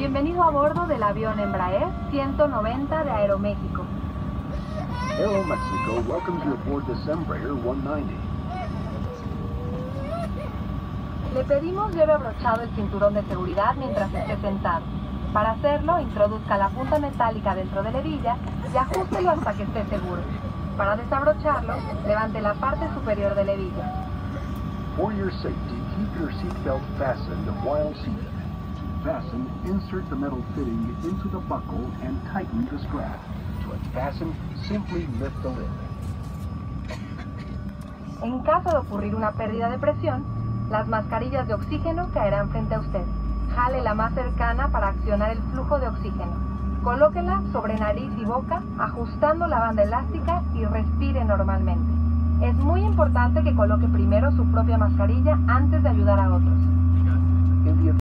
Bienvenido a bordo del avión Embraer 190 de Aeroméxico. Aeromexico welcomes you aboard this Embraer 190. Le pedimos lleve abrochado el cinturón de seguridad mientras esté sentado. Para hacerlo, introduzca la punta metálica dentro de la hebilla y ajústelo hasta que esté seguro. Para desabrocharlo, levante la parte superior de la hebilla. For your safety, keep your seatbelt fastened while seated. Fasten, insert the metal fitting into the buckle and tighten the strap. To unfasten, simply lift the lid. En caso de ocurrir una pérdida de presión, las mascarillas de oxígeno caerán frente a usted. Jale la más cercana para accionar el flujo de oxígeno. Colóquela sobre nariz y boca, ajustando la banda elástica y respire normalmente. Es muy importante que coloque primero su propia mascarilla antes de ayudar a otros.